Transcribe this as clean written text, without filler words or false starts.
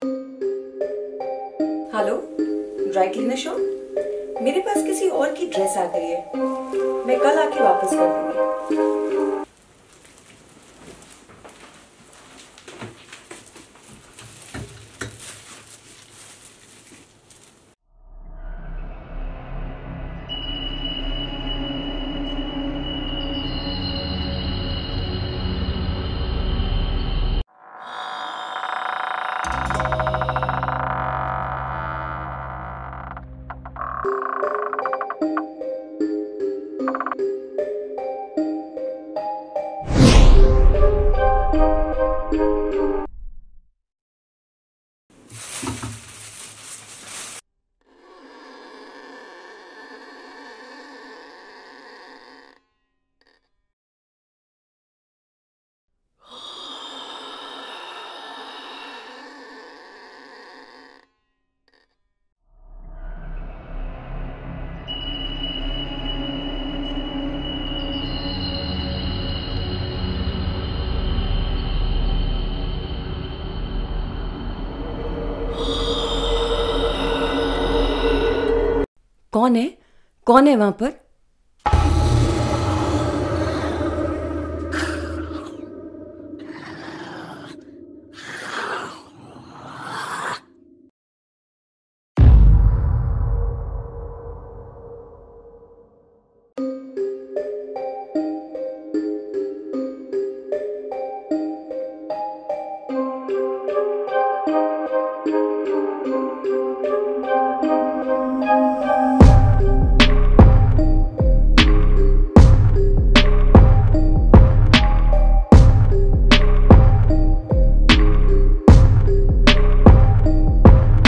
Hello, dry cleaner shop. मेरे पास किसी और की ड्रेस आ गई है, मैं कल आके वापस कर दूंगी। कौन है? कौन है वहां पर?